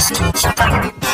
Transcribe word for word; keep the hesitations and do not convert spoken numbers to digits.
式にしようと思う。